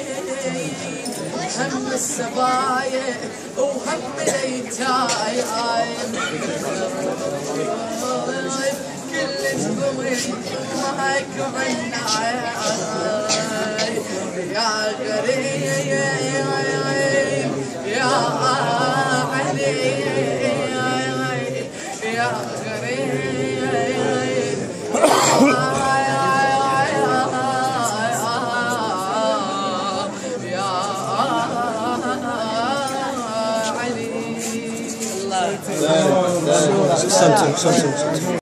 هم السبايا وهم الأيتام كلكم معك عناي يا غريب يا علي يا غريب سمسم